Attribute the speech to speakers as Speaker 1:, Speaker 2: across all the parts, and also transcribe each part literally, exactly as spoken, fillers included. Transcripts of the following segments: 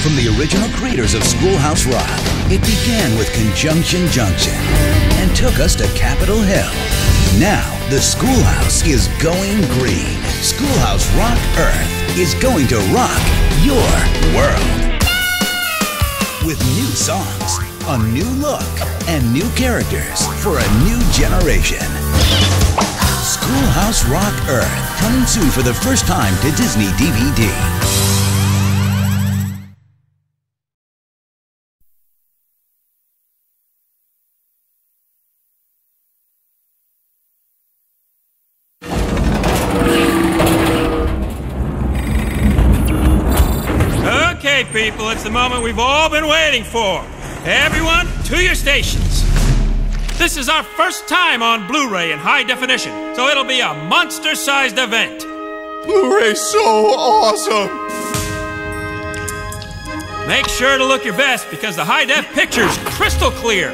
Speaker 1: from the original creators of Schoolhouse Rock. It began with Conjunction Junction and took us to Capitol Hill. Now, the Schoolhouse is going green. Schoolhouse Rock Earth is going to rock your world. With new songs, a new look, and new characters for a new generation. Schoolhouse Rock Earth, coming soon for the first time to Disney D V D.
Speaker 2: Okay, people, it's the moment we've all been waiting for. Everyone, to your stations. This is our first time on Blu-ray in high definition, so it'll be a monster-sized event.
Speaker 3: Blu-ray's so awesome!
Speaker 2: Make sure to look your best because the high-def picture's crystal clear.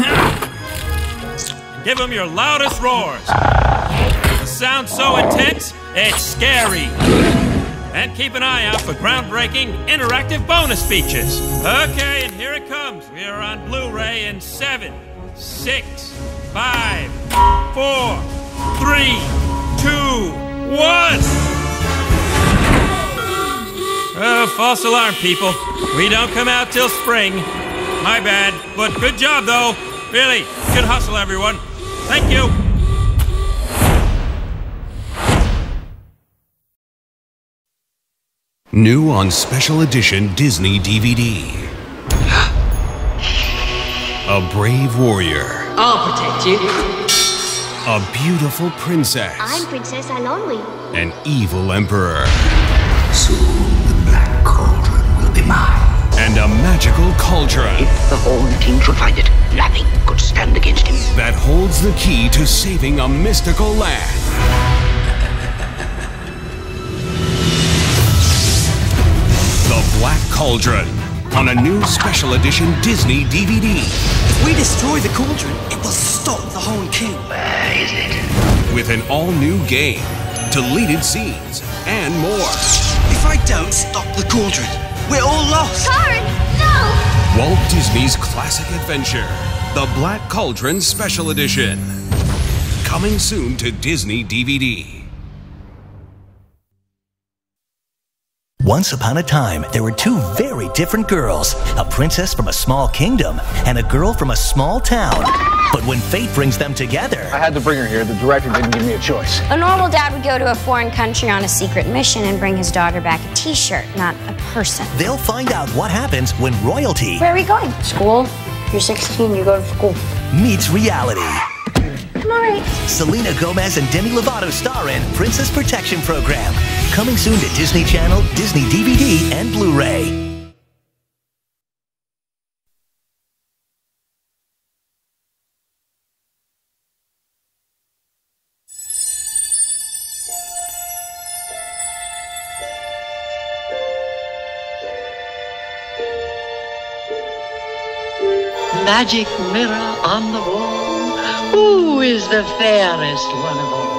Speaker 2: Give them your loudest roars. The sound's so intense, it's scary. And keep an eye out for groundbreaking, interactive bonus features. Okay, and here it comes. We are on Blu-ray in seven, six, five, four, three, two, one. Oh, false alarm, people. We don't come out till spring. My bad, but good job, though. Really, good hustle, everyone. Thank you.
Speaker 4: New on Special Edition Disney D V D. A brave warrior.
Speaker 5: I'll protect you.
Speaker 4: A beautiful princess.
Speaker 6: I'm Princess Alonwi.
Speaker 4: An evil emperor.
Speaker 7: Soon the Black Cauldron will be mine.
Speaker 4: And a magical cauldron.
Speaker 7: If the Horn King should find it, nothing could stand against him.
Speaker 4: That holds the key to saving a mystical land. The Black Cauldron, on a new Special Edition Disney D V D.
Speaker 8: If we destroy the cauldron, it will stop the Horn King.
Speaker 7: Where is it?
Speaker 4: With an all-new game, deleted scenes, and more.
Speaker 8: If I don't stop the cauldron, we're all lost.
Speaker 6: Karen, no!
Speaker 4: Walt Disney's classic adventure, The Black Cauldron Special Edition. Coming soon to Disney D V D.
Speaker 9: Once upon a time, there were two very different girls, a princess from a small kingdom and a girl from a small town. But when fate brings them together...
Speaker 10: I had to bring her here. The director didn't give me a choice.
Speaker 11: A normal dad would go to a foreign country on a secret mission and bring his daughter back a t-shirt, not a person.
Speaker 9: They'll find out what happens when royalty...
Speaker 11: Where are we going? School? You're sixteen, you go to school.
Speaker 9: ...meets reality.
Speaker 11: I'm all right.
Speaker 9: Selena Gomez and Demi Lovato star in Princess Protection Program. Coming soon to Disney Channel, Disney D V D, and Blu-ray.
Speaker 5: Magic mirror on the wall. Who is the fairest one of all?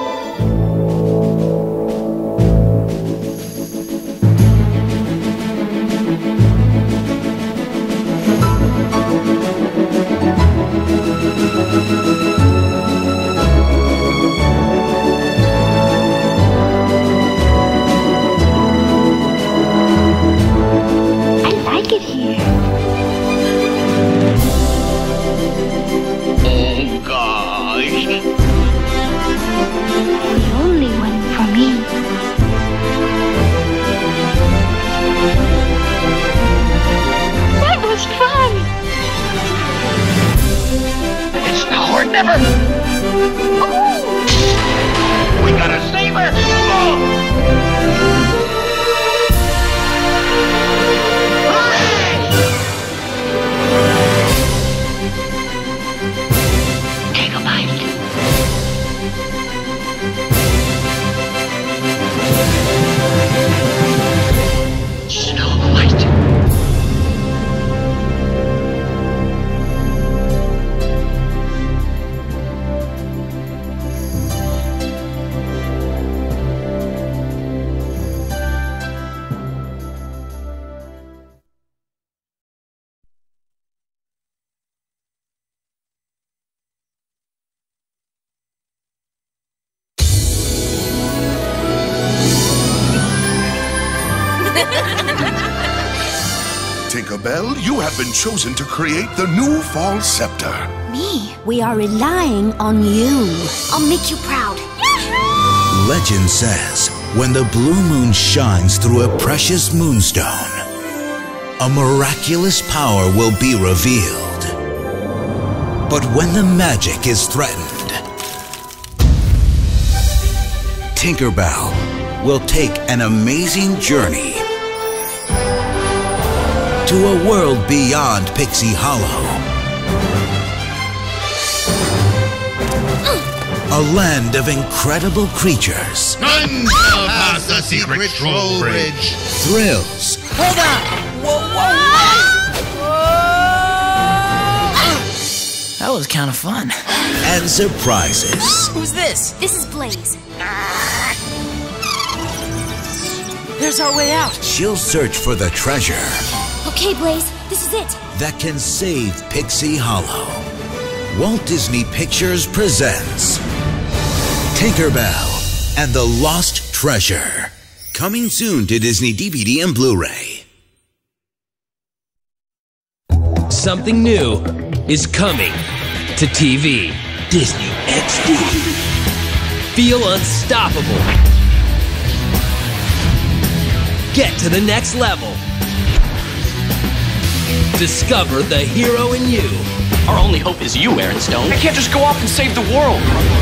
Speaker 6: I like it here.
Speaker 7: Oh, gosh.
Speaker 6: The only one for me. That was fun.
Speaker 7: It's now or never.
Speaker 6: Oh!
Speaker 7: We gotta save her. Oh.
Speaker 5: Take a bite. Snow White.
Speaker 3: Tinkerbell, you have been chosen to create the new Fall Scepter.
Speaker 6: Me? We are relying on you. I'll make you proud.
Speaker 1: Legend says, when the blue moon shines through a precious moonstone, a miraculous power will be revealed. But when the magic is threatened, Tinkerbell will take an amazing journey to a world beyond Pixie Hollow. A land of incredible creatures.
Speaker 12: None shall pass the secret troll bridge.
Speaker 1: Thrills.
Speaker 8: Hold on! Whoa, whoa, whoa! That was kind of fun.
Speaker 1: And surprises.
Speaker 8: Who's this?
Speaker 6: This is Blaze.
Speaker 8: There's our way out.
Speaker 1: She'll search for the treasure.
Speaker 6: Okay, Blaze, this is it.
Speaker 1: That can save Pixie Hollow. Walt Disney Pictures presents Tinkerbell and the Lost Treasure. Coming soon to Disney D V D and Blu-ray.
Speaker 13: Something new is coming to T V. Disney X D. Feel unstoppable. Get to the next level. Discover the hero in you.
Speaker 14: Our only hope is you, Aaron Stone. I can't just go off and save the world.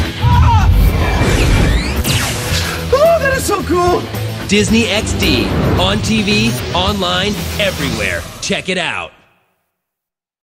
Speaker 8: Oh, that is so cool!
Speaker 13: Disney X D. On T V, online, everywhere. Check it out.